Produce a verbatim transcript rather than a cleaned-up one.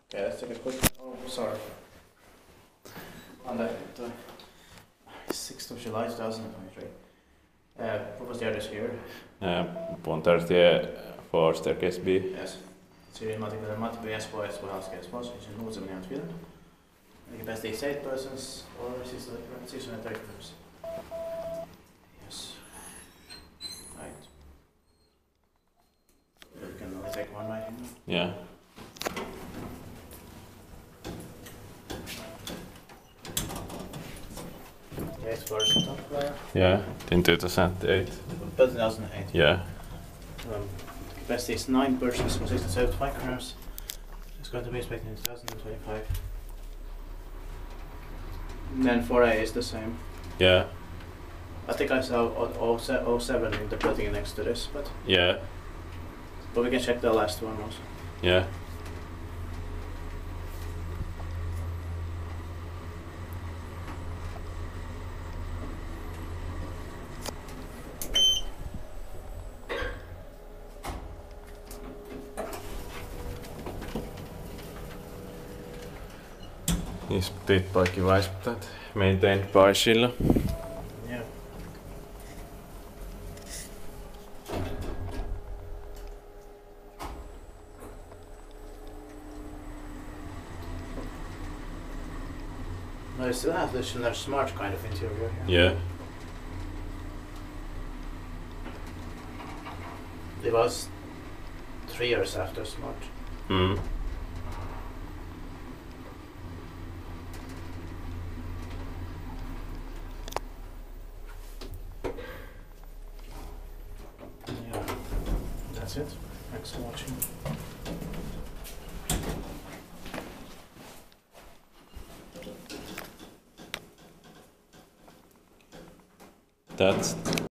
Okay, let's take a quick. Oh, sorry. On the, the sixth of July two thousand twenty-three. Uh, what was there this year? Uh, Bontartie for Staircase B. Yes. Seriematig eller matte B S på S på halvskapet på så ikke noe som er tvil. The best day eight persons or six six hundred thirty persons. Yes. Right. We can only take one right here. Yeah. Yes, first top player. Yeah, in two thousand eight. two thousand eight. Yeah. Um, capacity is nine persons for six to seventy-five grams. It's going to be expected in two thousand twenty-five. And then four A is the same. Yeah. I think I saw oh seven in the building next to this, but Yeah. but we can check the last one also. Yeah. Is split by Kivaisptat, maintained by Shilla. Yeah. No, it still has the Schindler Smart kind of interior here. Yeah. It was three years after Smart. Mm. Yeah. That's it. Thanks for watching. That's